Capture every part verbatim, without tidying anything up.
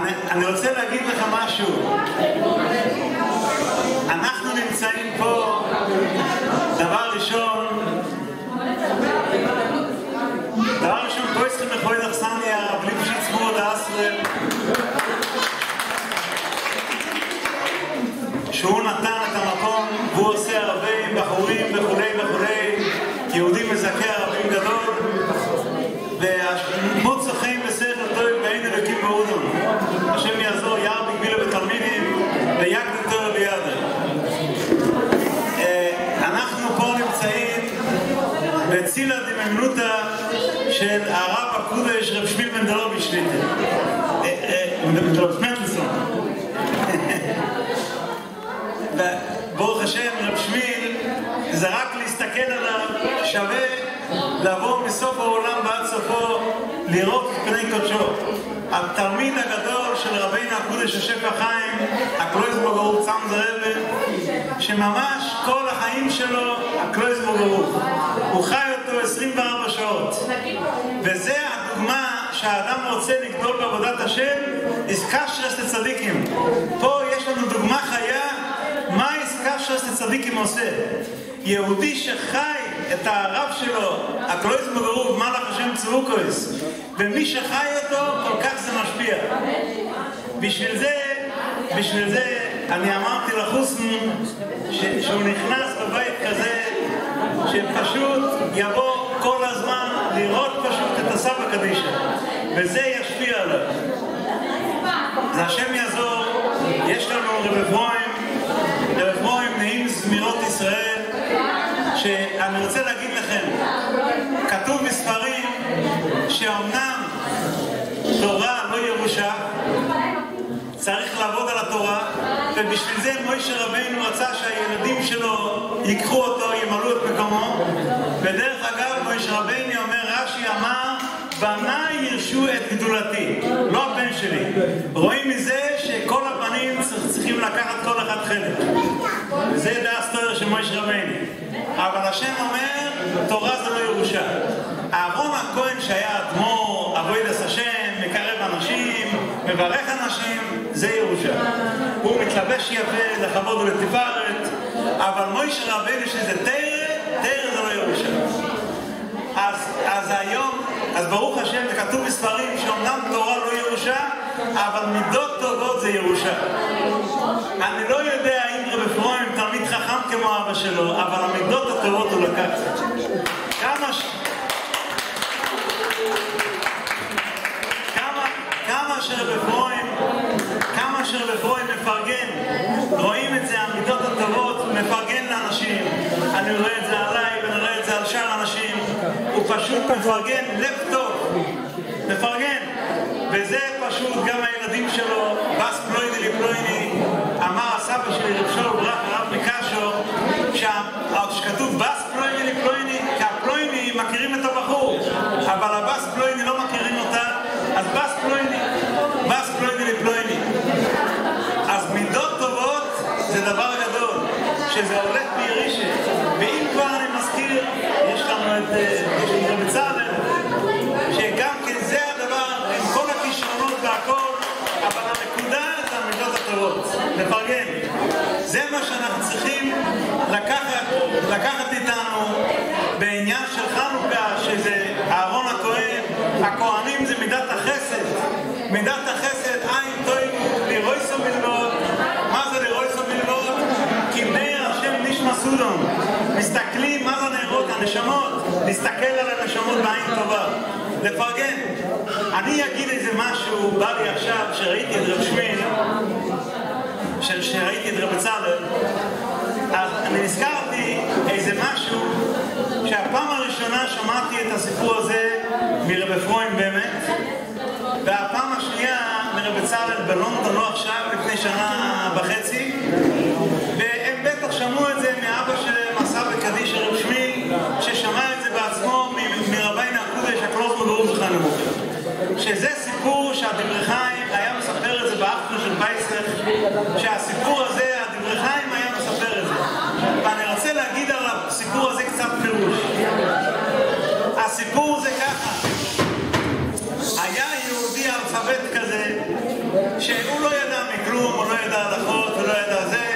אני, אני רוצה להגיד לך משהו. אנחנו נמצאים פה, דבר ראשון, דבר ראשון, פה צריכים לחוי דחסניה, בלי פשיט צמוד האסרל, שהוא נתן את המקום, והוא עושה הרבה עם בחורים וכולי וכולי, יהודי מזכה הרבים גדול, והמוצא חיים בסדר טוב ואין אלוקים בעודון. השם יעזור יער בגבילה בתלמידים ויגדל טוב בידה. אנחנו פה נמצאים בצילה דממנותה של הרב הקודש רב שמיל מנדלוביץ' שליטה. רב מנדלסון. ברוך השם, רב שמיל זה רק להסתכל עליו, שווה לעבור מסוף העולם ועד סופו, לראות את פני קודשו. התלמיד הגדול של רבינו הקודש השפע חיים, הקלויז בוגרות צם זרבן, שממש כל החיים שלו הקלויז בוגרות. הוא חי אותו עשרים וארבע שעות. וזה הדוגמה שהאדם רוצה לגדול בעבודת השם, עסקה שרס לצדיקים. פה יש לנו דוגמה חיה, מה עסקה שרס לצדיקים עושה? יהודי שחי את הרב שלו, הקלויז בגרוב, מלאך השם צבוקויס, ומי שחי אותו, כל כך זה משפיע. בשביל זה, בשביל זה, אני אמרתי לחוסן, שהוא נכנס בבית כזה, שפשוט יבוא כל הזמן לראות פשוט את הסבא קדישה, וזה ישפיע עליו. זה השם יעזור, יש לנו רב אפרים, רב אפרים נעים זמירות ישראל, שאני רוצה להגיד לכם, כתוב בספרים שאומנם תורה לא ירושה, צריך לעבוד על התורה, ובשביל זה מוישה רבינו רצה שהילדים שלו ייקחו אותו, ימלאו את מקומו. ודרך אגב, מוישה רבינו אומר, רש"י אמר, בניי ירשו את גדולתי, לא הבן שלי. רואים מזה שכל הבנים צריכים לקחת כל אחד חלק. וזה דעה סטויר של מוישה רבינו. אבל השם אומר, תורה זה לא ירושה. אהרון הכהן שהיה אדמו"ר, עבודת השם, מקרב אנשים, מברך אנשים, זה ירושה. הוא מתלבש יפה לכבוד ולתפארת, אבל מוישה רבינו שזה תרא, תרא זה לא ירושה. אז, אז היום, אז ברוך השם, זה כתוב בספרים שאומנם תורה לא ירושה, אבל מידות טובות זה ירושה. אני לא יודע אם רב אפרים תלמיד חכם כמו אבא שלו, אבל המידות הטובות הוא לקח. כמה ש... כמה, כמה שרב אפרים, כמה שרב אפרים מפרגן, רואים את זה, המידות הטובות, מפרגן לאנשים. אני רואה את זה עליי ואני רואה את זה על שאר אנשים. הוא פשוט מפרגן, לב טוב, מפרגן. וזה פשוט גם הילדים שלו, בס פלויני לפלויני, אמר הסבא שלי רב שאול ברכה, הרב מקשו, שכתוב בס פלויני לפלויני, כי הפלויני מכירים את הבחור, אבל הבס פלויני לא מכירים אותה, אז בס פלויני, בס פלויני לפלויני. אז מידות טובות זה דבר גדול, שזה הולך בירישה. ואם כבר אני מזכיר, יש לנו את רב בצלאל, שגם כן זה הדבר, עם כל הכישרונות והכל, אבל הנקודה זה המידות הטובות, לפרגן. זה מה שאנחנו צריכים לקחת, לקחת איתנו בעניין של חנוכה, שזה אהרון הכהן, הכהנים זה מידת החסד. מידת החסד, עין טוב, לרויסו מלבוד. מה זה לרויסו מלבוד? כי בני השם נשמע סודום. מסתכלים מה זה נערות הנשמות, להסתכל על הנשמות בעין טובה. לפרגן. אני אגיד איזה משהו, בא לי עכשיו, שראיתי את רב שמיל, שראיתי את רב בצלאל, אז אני נזכרתי איזה משהו, שהפעם הראשונה שמעתי את הסיפור הזה מרב אפרים באמת, והפעם השנייה מרב בצלאל בלונדון, לא עכשיו, לפני שנה וחצי, והם בטח שמעו את זה מאבא שלהם, הסבא קדיש רב שמיל, ששמע את זה בעצמו מרבינו הקודש, הקלויז בגרוב זכרן לברכה. שזה סיפור שהדברי חיים היה מספר את זה באחדו של פייסח, שהסיפור הזה, הדברי חיים היה מספר את זה. ואני רוצה להגיד על הסיפור הזה קצת פירוש. הסיפור זה ככה, היה יהודי אלפבית כזה, שהוא לא ידע מכלום, הוא לא ידע הלכות, הוא לא ידע זה,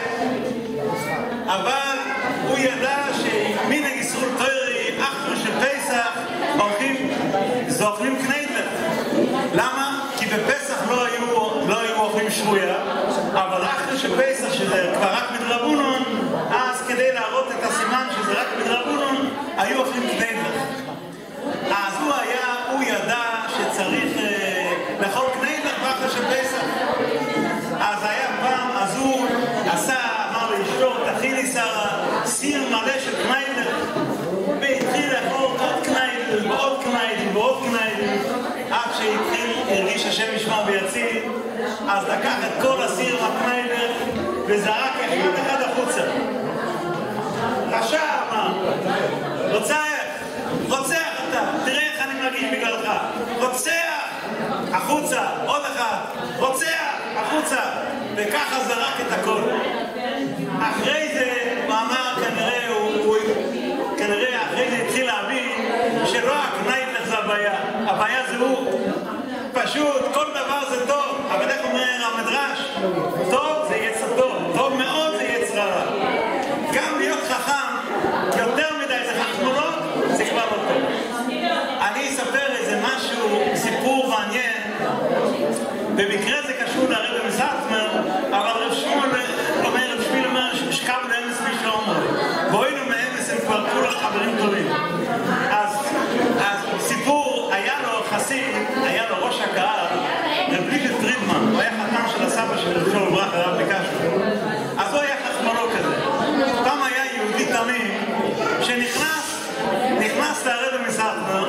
אבל הוא ידע שמנהג ישראל תורה, אחרי של פסח, הולכים, זוכלים קניידלר. למה? כי בפסח לא היו, לא היו אוכלים שבויה, אבל אחרי של פסח, שזה כבר רק מדרבנן, אז כדי להראות את הסימן שזה רק מדרבנן, היו אוכלים קניידלר. אז הוא היה, הוא ידע שצריך אה, לאכול קניידלר באחרי של פסח. אז היה פעם, אז הוא עשה, אמר לאשתו, תכיני שרה, סיר מלא של קניידלר, והתחיל לאכול עוד קניידלר, ועוד קניידלר, ועוד קניידלר, עד שהתחיל, הרגיש השם ישמע ויציל, אז לקח את כל הסיר מהקניידלר, וזרק אחד אחד החוצה. רשע אמר, רוצח, רוצח אתה, תראה איך אני מרגיש בגללך, רוצח, החוצה, עוד אחד, רוצח, החוצה, וככה זרק את הכל. אחרי זה הוא אמר, כנראה, הוא, הוא, כנראה אחרי זה התחיל להבין שלא הקניידלר זה הבעיה, הבעיה זה הוא. פשוט, כל דבר זה טוב, אבל איך אומר המדרש? טוב זה יצר טוב, טוב מאוד זה יצר רע. גם להיות חכם, יותר מדי זה חכמולות, זה כבר לא טוב. אני אספר איזה משהו, סיפור מעניין, במקרה זה קשור לרב מסאטמר, אבל רב שמואל אומר, רב שמואל אומר, שקם לאמס מישהו אומר, בואינו מאמס הם כבר כולם חברים טובים. אז, אז סיפור, היה לו חסיד, היה לו ראש הקהל, רב ליפט פרידמן, הוא היה חתם של הסבא של רב שול ברכה, הרב בקשו. אז הוא היה חכמנו כזה. פעם היה יהודי תמים, שנכנס, נכנס לרב מסאטמר,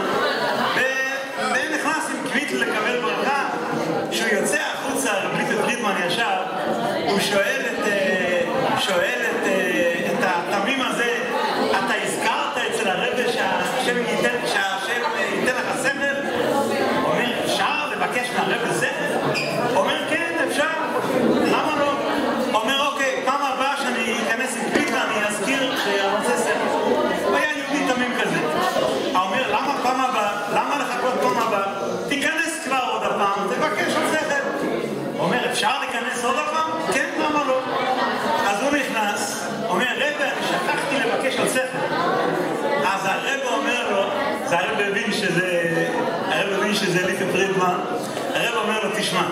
ונכנס עם כבית לקבל ברכה. כשהוא יוצא החוצה, רב ליפט פרידמן ישב, הוא שואל את, שואל את, את התמים הזה, אתה הזכרת אצל הרב שהשם ייתן, שהשם ייתן לך סמל? הוא אומר, אפשר לבקש מהרב סמל? הוא אומר, כן, אפשר. למה לא? הוא אומר, אוקיי, פעם הבאה שאני אכנס עם כבית ואני אזכיר שאני רוצה סמל. הוא היה יהודי תמים כזה. הוא אומר, למה פעם הבאה? למה לחכות פעם הבאה? תיכנס כבר עוד הפעם, תבקש על סמל. הוא אומר, אפשר להיכנס עוד הפעם? כן, למה לא? אז הוא נכנס, אומר, רב, אני שכחתי לבקש על ספר. אז הרב אומר לו, זה הרב הבין שזה, הרב הבין שזה ליפט פרידמן, הרב אומר לו, תשמע,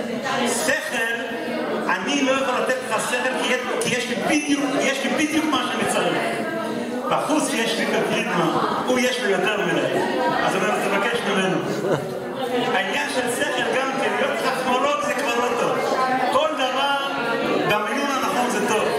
שכל, אני לא יכול לתת לך שכל כי, כי יש לי בדיוק, יש לי בדיוק מה שאני צריך. בחוץ יש ליפט פרידמן, הוא יש לו יותר מדי. אז הוא אומר, תבקש ממנו. העניין של שכל גם כן, להיות חכמולוג זה כבר לא טוב. כל דבר במינון הנכון זה טוב.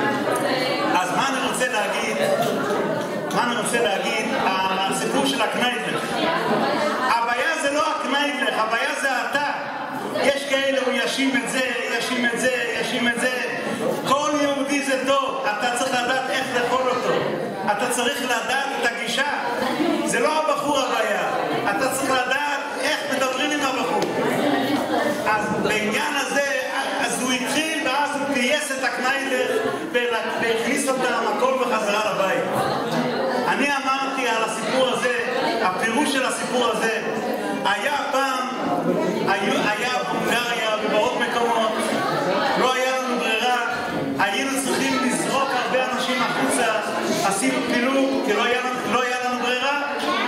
אז מה אני רוצה להגיד? מה אני רוצה להגיד? הסיפור של הקניידלר. הבעיה זה לא הקניידלר, הבעיה זה אתה. יש כאלה, הוא ישים את זה, ישים את זה, ישים את זה. כל יהודי זה טוב. אתה צריך לדעת איך לאכול אותו. אתה צריך לדעת את הגישה. זה לא הבחור הבעיה. אתה צריך לדעת איך מדברים עם הבחור. אז בעניין הזה, אז הוא התחיל ואז הוא פייס את הקניידלר והכניס אותם הכל בחזרה לבית. אני אמרתי על הסיפור הזה, הפירוש של הסיפור הזה, היה פעם, היה בונגריה ובעוד מקומות, לא היה לנו ברירה, היינו צריכים לזרוק הרבה אנשים החוצה, עשינו פילוג כי לא היה, לא היה לנו ברירה,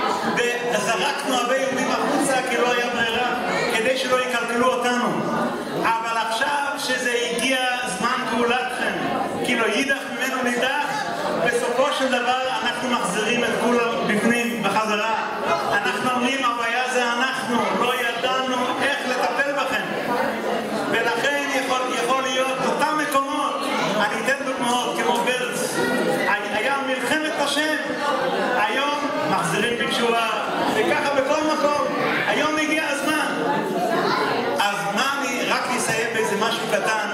וזרקנו הרבה יהודים החוצה כי לא היה ברירה, כדי שלא יקלקלו אותנו. אבל עכשיו שזה הגיע זמן פעולתכם, כי לא יידח ממנו נידח, בסופו של דבר אנחנו מחזירים את כולם בפנים בחזרה. אנחנו אומרים, הבעיה זה אנחנו, לא ידענו איך לטפל בכם. ולכן יכול, יכול להיות אותם מקומות, אני אתן דוגמאות כמו ברץ, היה מלחמת השם, היום מחזירים בתשובה, וככה בכל מקום, היום הגיע הזמן. אז מה אני רק אסיים באיזה משהו קטן,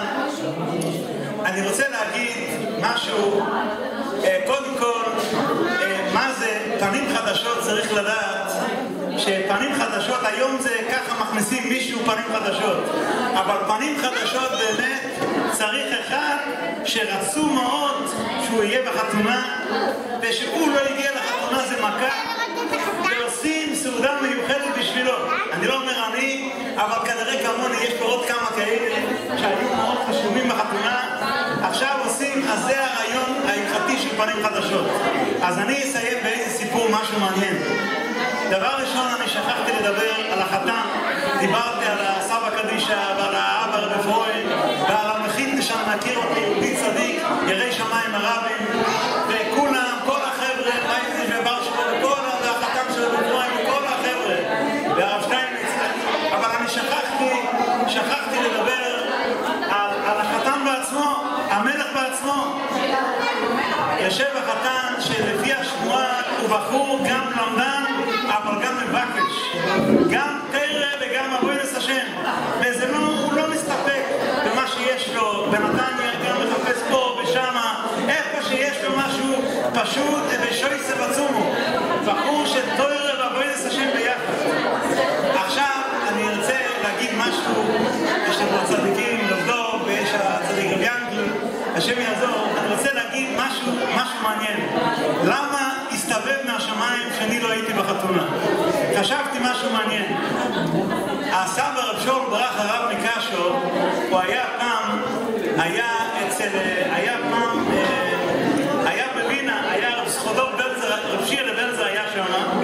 אני רוצה להגיד משהו, קודם כל, מה זה פנים חדשות, צריך לדעת שפנים חדשות, היום זה ככה מכניסים מישהו פנים חדשות, אבל פנים חדשות באמת צריך אחד שרצו מאוד שהוא יהיה בחתונה, ושהוא לא הגיע לחתונה זה מכה, שעושים סעודה מיוחדת בשבילו. אני לא אומר אני, אבל כנראה כמוני יש פה עוד כמה כאלה שהיו מאוד חשובים בחתונה. עכשיו עושים, אז זה הרעיון ההלכתי של פנים חדשות. אז אני אסיים באיזה סיפור משהו מעניין. דבר ראשון, אני שכחתי לדבר על החתן. דיברתי על הסבא קדישה ועל האבא רב פרויד ועל המכין שאני מכיר אותי, יהודי צדיק, יראי שמיים הרבים, וכולם, כל החבר'ה, רייזי ובר שבו, וכל החתן של רב פרויד וכל החבר'ה, והרב שטיינמיץ. אבל אני שכחתי, שכחתי לדבר על, על החתן בעצמו, המלך בעצמו. יושב החתן שלפי השמועה הוא בחור גם למדן, אבל גם מבקש, גם תרא וגם עבודת השם, וזה לא, הוא לא מסתפק במה שיש לו בנתניה, גם מחפש פה ושמה, איפה שיש לו משהו פשוט ושויסה בצומו, בחור של תרא ועבודת השם ביחד. עכשיו אני רוצה להגיד משהו, יש לנו צדיקים לבדוק ויש הצדיק רב ינקל, השם יעזור. אני רוצה להגיד משהו, משהו מעניין. למה הסתובב מהשמיים שאני לא הייתי בחתונה? חשבתי משהו מעניין. הסבא רב שאול ברח הרב מקשו, הוא היה פעם, היה אצל, היה פעם, היה בווינה, היה רב סחודוב בלזר, רב שיר לבלזר היה שם,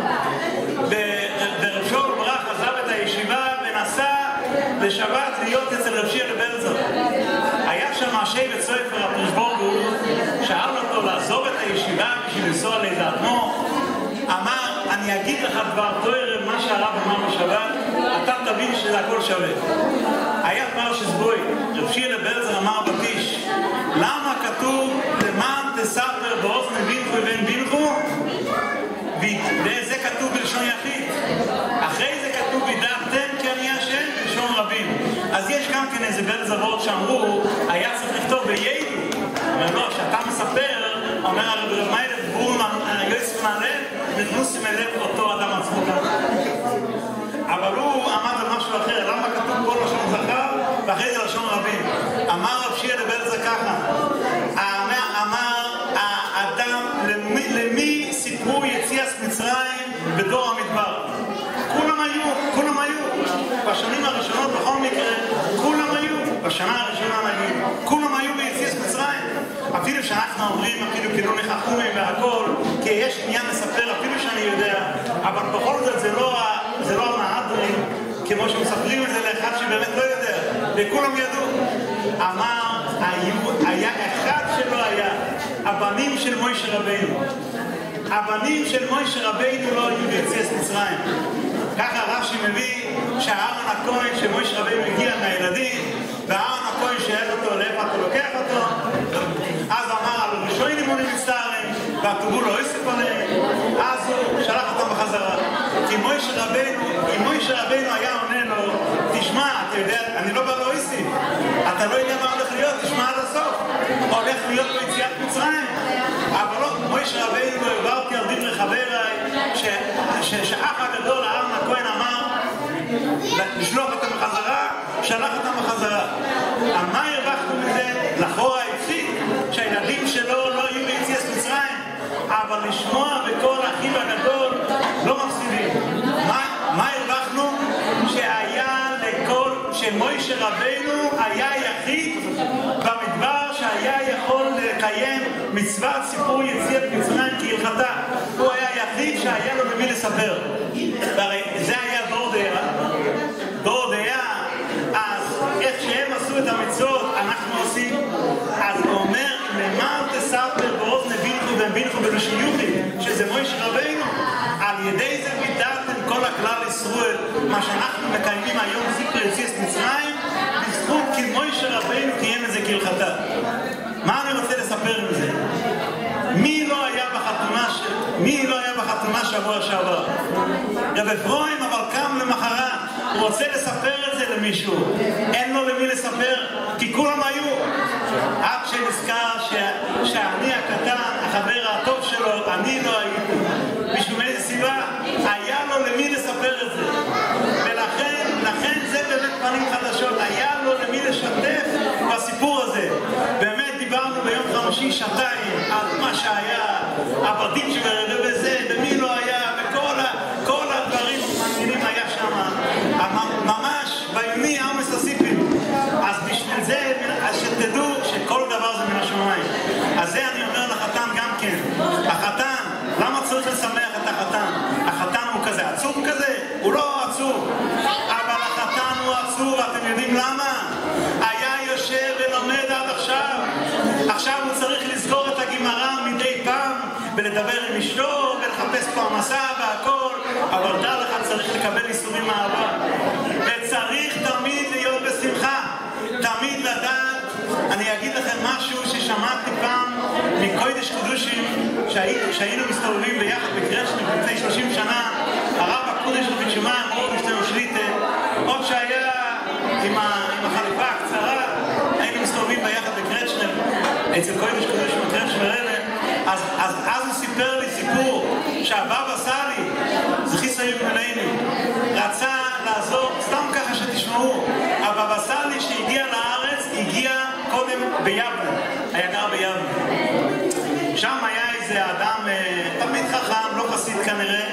ורב שאול ברח עזב את הישיבה ונסע לשבת להיות אצל רב שיר לבלזר. היה שם השבט סופר הפרשבורגו, שאל אותו לעזוב את הישיבה בשביל לנסוע לאיזה אדמו. אמר, אני אגיד לך דבר תורה, מה שהרב אמר בשבת, אתה תבין שזה הכל שווה. היה פעם שסבוי, רב שיר לבלזר אמר בטיש, למה כתוב למען תספר באוזן בינכו ובן בינכו? וזה כתוב בלשון יחיד. אחרי זה כתוב וידעתם כי אני השם בלשון רבים. אז יש גם כן איזה בלזר וורט שאמרו, היה צריך לכתוב ביידו. אומר לו, שאתה מספר, אומר הרב רב מיילף, ברור יוסף מהלב, נכנוסים אליו אותו אדם עצמו ככה. אבל הוא עמד על משהו אחר, למה כתוב פה לשון זכר ואחרי זה לשון רבים? אמר רב שיר לבלזר ככה, אמר האדם, למי, למי סיפרו יציאת מצרים בדור המדבר? כולם היו, כולם היו. בשנים הראשונות בכל מקרה, כולם היו. בשנה הראשונה נגיד, כולם היו ביציאת מצרים. אפילו שאנחנו אומרים, אפילו כאילו נחכומים והכל, כי יש עניין לספר, אפילו שאני יודע, אבל בכל זאת זה לא, זה לא המהדרים, כמו שמספרים את זה לאחד שבאמת לא יודע, וכולם ידעו. אמר, היה אחד שלא היה, הבנים של מוישה רבינו. הבנים של מוישה רבינו לא היו ביציאת מצרים. ככה רש"י מביא שהארון הכהן שמוישה רבינו הגיע מהילדים, והארון הכהן שאל אותו, לאיפה אתה לוקח אותו? אז אמר, על ראשון לימונים מצטערים, והכתובו לא יסף עליהם, אז הוא שלח אותם בחזרה. כי מוישה רבינו, אם מוישה רבינו היה עונה לו, תשמע, אתה יודע, אני לא בא לאויסטים, אתה לא יודע מה הולך להיות, תשמע עד הסוף, הולך להיות ביציאת מצרים. אבל לא, מוישה רבינו לא העברתי על דברי חבריי, שהאח הגדול, הארון הכהן אמר, לשלוח אותם בחזרה, שלח אותם בחזרה. מה הרווחנו מזה? לחורה הפסיד, שהילדים שלו לא היו ביציאת מצרים, אבל לשמוע בכל האחיו הגדול לא מפסידים. מה, מה הרווחנו? שהיה לכל, שמוישה רבינו היה יחיד במדבר שהיה יכול לקיים מצוות סיפור יציאת מצרים כהלכתה. הוא היה יחיד שהיה לו למי לספר. והרי זה היה דור דעה. דור דעה, אז איך שהם עשו את המצוות אנחנו עושים. אז הוא אומר, למען תספר באוזן בינכו ובינכו בנשיותי, שזה מוישה רבינו. על ידי זה וידעתם כל הכלל ישראל, מה שאנחנו מקיימים היום סיפור יציאת מצרים, בזכות כי מוישה רבינו קיים את זה כהלכתה. מה אני רוצה לספר מזה? מי לא היה בחתונה ש... מי לא היה בחתונה שבוע שעבר? רב פרויד אבל קם למחרת, הוא רוצה לספר את זה למישהו, אין לו למי לספר, כי כולם היו. עד שנזכר ש... שאני הקטן, החבר הטוב שלו, אני לא הייתי. בשביל איזה סיבה? היה לו למי לספר את זה. ולכן, לכן זה באמת פנים חדשות, היה לו למי לשתף בסיפור הזה. באמת דיברנו ביום חמישי שעתיים על מה שהיה, הבתים שברגע בזה, ומי לא היה, וכל ה... כל מססיפים. אז בשביל זה, אז שתדעו שכל דבר זה מן השמיים. אז זה אני אומר לחתן גם כן. החתן, למה צריך לשמח את החתן? החתן הוא כזה עצוב כזה? הוא לא עצוב. אבל החתן הוא עצוב, אתם יודעים למה? היה יושב ולומד עד עכשיו. עכשיו הוא צריך לזכור את הגמרא מדי פעם, ולדבר עם אשתו, ולחפש פרנסה והכל, אבל דע לך, צריך לקבל איסורים מאהבה. וצריך תמיד להיות בשמחה, תמיד לדעת. אני אגיד לכם משהו ששמעתי פעם מקודש קדושים, שהיינו מסתובבים ביחד בקרצ'ניק לפני שלושים שנה, הרב הקודש ובתשומה, מורדכשטיין שליטה, עוד שהיה עם החליפה הקצרה, היינו מסתובבים ביחד בקרצ'ניק, אצל קודש קדושים בקרצ'ניק, אז, אז, אז הוא סיפר לי סיפור שהבבא סאלי, זכי סביב מלאיני, רצה לעזור, סתם ככה שתשמעו, הבבא סאלי שהגיע לארץ, הגיע קודם ביבנה, היה גר ביבנה. שם היה איזה אדם, תמיד חכם, לא חסיד כנראה,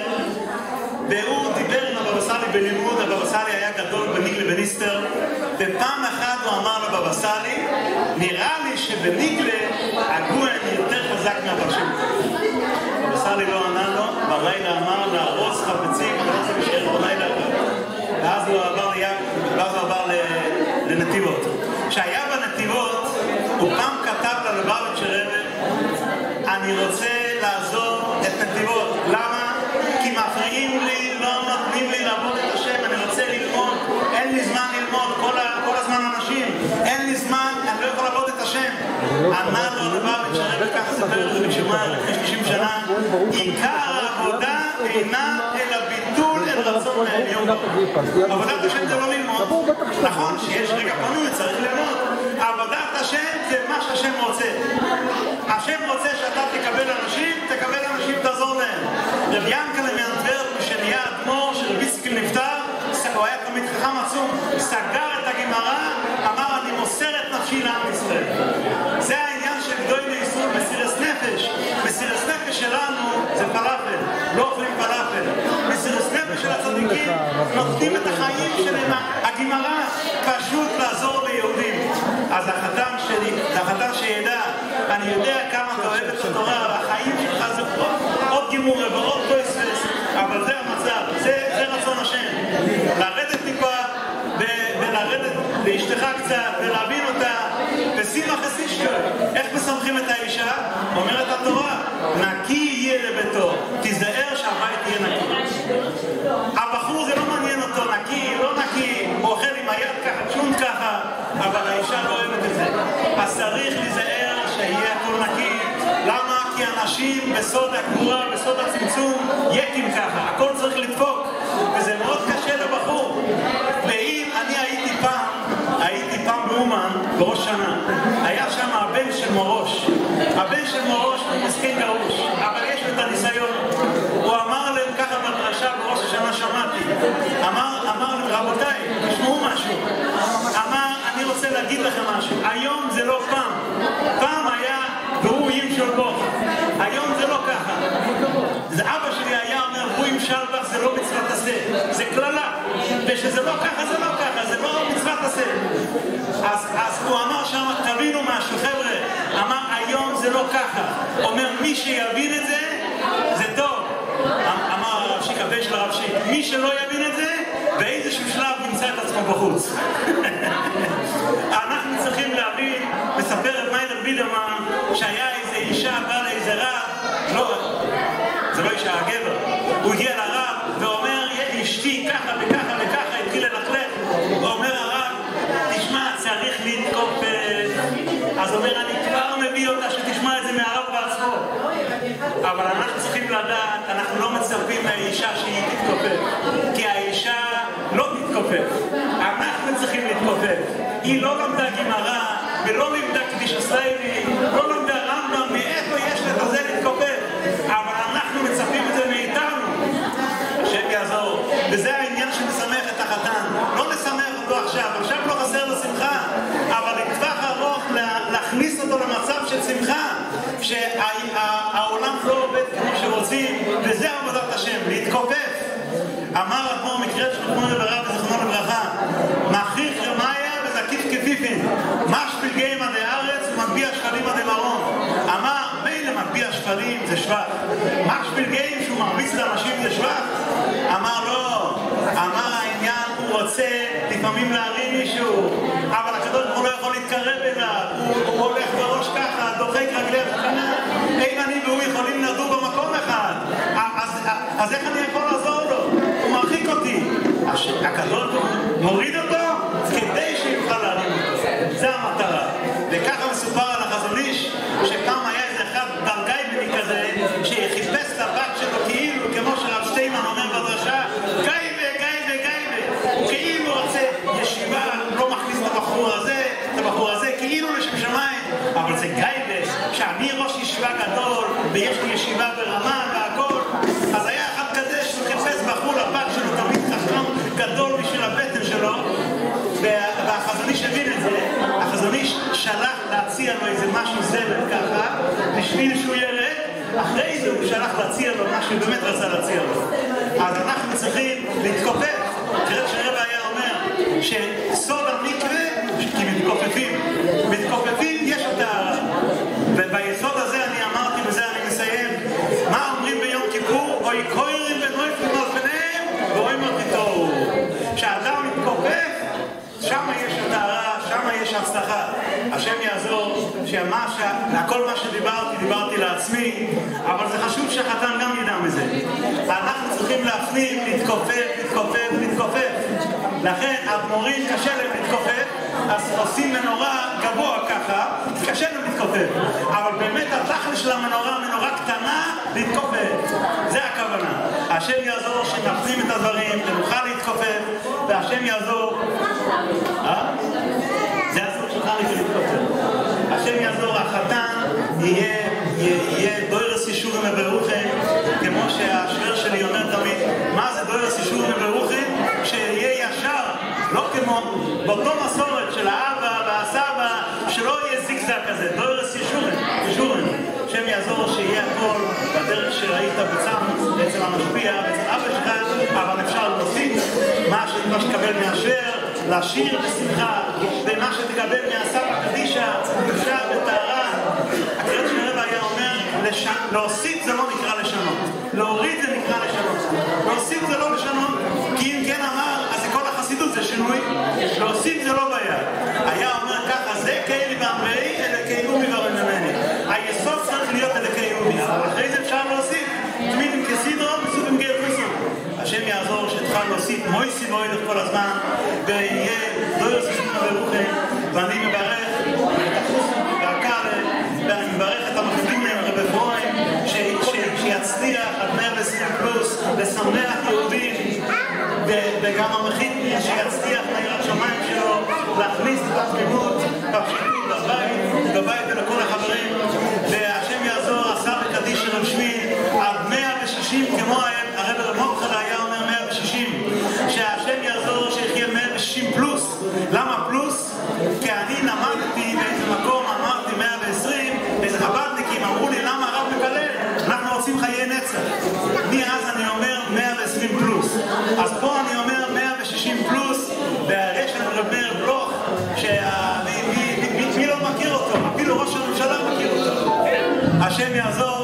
והוא דיבר עם הבבא סאלי בלימוד, הבבא סאלי היה גדול בניגלה בניסטר, ופעם אחת הוא אמר לבבא סאלי, נראה לי שבניגלה הגוהן יותר חזק מהפרשים. הבבא סאלי לא ענה לו, בלילה אמר להרוס חפצים, לא זה משאר בלילה, ואז הוא עבר ליד, ואז הוא עבר לנתיבות. כשהיה בנתיבות, הוא פעם כתב ללבביץ' רבי, אני רוצה לעזור את נתיבות. למה? כי מפריעים לי, לא נותנים לי לעבוד את השם, אני רוצה ללמוד, אין לי זמן ללמוד, כל, ה, כל הזמן אנשים, אין לי זמן, אני לא יכול לעבוד את השם. אמר לו ללבביץ' רבי, ככה ספר את זה בשומר לפני שלושים שנה, עיקר העבודה אינה אלא ביטול אל רצון העליון. עבודת השם זה לא ללמוד. נכון שיש רגע פנוי, צריך ללמוד. עבודת השם זה מה שהשם רוצה. השם רוצה שאתה תקבל אנשים, תקבל אנשים, תעזור להם. רב ינקלה מאנטוורפ, כשנהיה אדמו"ר של רבי יצחק נפטר, הוא היה תמיד חכם עצום, סגר את הגמרא, אמר אני מוסר את נפשי לעם ישראל. זה העניין של גדול לישראל, מסירת נפש. מסירת נפש שלנו זה פלאפל, לא אוכלים פלאפל. מסירת נפש של הצדיקים נותנים את החיים שלהם. הגמרא פשוט לעזור ליהודים. אז החתן שלי, החתן שידע, אני יודע כמה אתה אוהב את התורה, אבל החיים שלך זה עוד גימורה ועוד פספס, אבל זה המצב, זה, זה רצון השם. לרדת טיפה ולרדת לאשתך קצת ולהבין אותה ושימח אשתו. איך מסמכים את האישה? אומרת התורה, נקי יהיה לביתו, תיזהר שהבית יהיה נקי. הבחור זה לא מעניין אותו, נקי, לא נקי, הוא אוכל עם היד ככה, שום ככה, אבל האישה לא אוהבת את זה. אז צריך להיזהר שיהיה הכל נקי. למה? כי אנשים בסוד הקבורה, בסוד הצמצום, יקים ככה, הכל צריך לדפוק, וזה מאוד קשה לבחור. ואם אני הייתי פעם, הייתי פעם באומן, בראש שנה, היה שם הבן של מורוש. הבן של מורוש הוא מסכן גרוש, אבל יש לו את הניסיון. הוא אמר להם ככה בדרשה בראש השנה שמעתי, אמר, אמר להם, רבותיי, תשמעו משהו. אמר, אני רוצה להגיד לכם משהו, היום זה לא פעם. פעם היה והוא ימשול בו. היום זה לא ככה. זה אבא שלי היה אומר, הוא ימשל בך, זה לא מצוות עשה. זה כללה. ושזה לא ככה, זה לא ככה, זה לא מצוות עשה. אז, אז הוא אמר שם, תבינו משהו, חבר'ה. אמר, היום זה לא ככה. אומר, מי שיבין את זה, זה טוב. אמר הרב שיק, הבן של הרב שיק, מי שלא יבין את זה, באיזשהו שלב נמצא את עצמו בחוץ. אנחנו צריכים להבין, מספר את מיילר בידרמן, שהיה איזה אישה באה לאיזה רב, לא, זה לא אישה, הגבר, הוא הגיע לרב ואומר, אשתי ככה וככה וככה, התחיל ללכלך, ואומר הרב, תשמע, צריך להתכופף. אז אומר, אני כבר מביא אותה שתשמע את זה מהרב בעצמו. אבל אנחנו צריכים לדעת, אנחנו לא מצפים מהאישה שהיא תתכופף, כי האישה לא תתכופף, אנחנו צריכים להתכופף. היא לא למדה גמרא ולא למדה קדיש ישראלי, לא למדה רמב"ם, מאיפה יש לזה להתכופף, אבל אנחנו מצפים את זה מאיתנו, השם יעזור. וזה העניין שמשמח את החתן, לא לשמח אותו עכשיו, עכשיו לא חסר לו שמחה, אבל לטווח ארוך להכניס אותו למצב של שמחה, שהעולם לא עובד כמו שרוצים, וזה עבודת השם, להתכופף. אמר אדמו"ר מקרצ'ניק זכרונו לברכה, זכרונו לברכה, מכריח יומיים יכולים להרים מישהו, אבל הקדוש ברוך הוא לא יכול להתקרב אליו, הוא, הוא הולך בראש ככה, דוחק רגלי השכנה, אין אני והוא יכולים לדור במקום אחד, אז, אז איך אני יכול לעזור לו? הוא מרחיק אותי. הקדוש ברוך הוא מוריד אותו כדי שיוכל להרים אותו, זה המטרה. וככה מסופר על החזון איש, שפעם היה איזה אחד דרגייבני כזה, שחיפש את הבת שלו כאילו, כמו שרב שטיינמן אומר בדרשה, גייבה, גייבה, גייבה. הוא כאילו רוצה ישיבה, לא מכניס את הבחור הזה, את הבחור הזה, כאילו לשם שמיים. אבל זה גייבה, שאני ראש ישיבה גדול, ויש לי ישיבה ברמה והכל. אז היה אחד כזה שחיפש בחור לבת שלו, תמיד חכם גדול בשביל הבטן שלו, והחזון איש הבין את זה. החזון איש שלח להציע לו איזה משהו זבל ככה, בשביל שהוא ירד, אחרי זה הוא שלח להציע לו מה שהוא באמת רצה להציע לו. אז אנחנו צריכים להתכופף. תראה שהרב היה אומר שסוד המקווה, כי מתכופפים, מתכופפים יש את ה... וביסוד הזה אני אמרתי, וזה אני מסיים, מה אומרים ביום כיפור? אוי קוירים ונויפים על פניהם, ורואים אותי טוב. כשאדם מתכופף, שם יש הטהרה, שם יש הצלחה. השם יעזור שהכל מה שדיברתי, דיברתי לעצמי, אבל זה חשוב שהחתן גם ידע מזה. אנחנו צריכים להפנים, להתכופף, להתכופף, להתכופף. לכן המורים קשה להם להתכופף, אז עושים מנורה גבוה ככה, קשה להם להתכופף. אבל באמת התכל'ס של המנורה, מנורה קטנה, להתכופף. זה הכוונה. השם יעזור שנפנים את הדברים, ונוכל להתכופף, והשם יעזור... אה? זה הסוג שלך להתכופף. השם יעזור, החתן יהיה, יהיה דוירס ישורם וברוכם, כמו שהשוער שלי אומר תמיד, מה זה דוירס ישורם וברוכם? שיהיה ישר, לא כמו באותו מסורת של האבא והסבא, שלא יהיה זיגזג כזה, דוירס ישורם, ישורם. השם יעזור שיהיה הכל בדרך שראית בצם, אצל המשפיע, אצל אבא שלך, אבל אפשר להוסיף מה שתקבל מהשוער, לשיר בשמחה, ומה שתקבל מהסבא קדישה, אפשר בטהרה. הקריאת של הרב היה אומר, להוסיף זה לא נקרא לשנות, להוריד זה נקרא לשנות. להוסיף זה לא לשנות, כי אם כן אמר, אז כל החסידות זה שינוי, להוסיף זה לא בעיה. היה אומר ככה, זה כאלי באמרי, אלה כאילומי ורממני. היסוד צריך להיות אלה כאילומי, אבל אחרי זה אפשר להוסיף, תמיד עם כסידרו, בסוף עם גר פריסון. השם יעזור שתוכל להוסיף מויסי מוידך כל הזמן, ויהיה דוירס ישורם וברוכם, ואני מברך את החוסן והקהל, ואני מברך את המחזיקים להם רבי פרוים, שיצליח עד מאה ועשרים פלוס לשמח יהודים, וגם המחית שיצליח ליראת שמיים שלו להכניס את התמימות והפשיטות בבית, בבית ולכל החברים, והשם יעזור, עשה בקדיש של רב שמיל עד מאה ושישים, כמו הרב רב מורחל היה אומר מאה ושישים, שהשם יעזור שיחיה מאה ושישים פלוס. למה פלוס? כי אני למדתי באיזה מקום, אמרתי מאה ועשרים, איזה חב"דניקים אמרו לי למה הרב מקלל? אנחנו רוצים חיי נצח. מאז אני אומר מאה ועשרים פלוס. אז פה אני אומר מאה ושישים פלוס, והרשת רב מאיר בלוך, שמי לא מכיר אותו, אפילו ראש הממשלה מכיר אותו. השם יעזור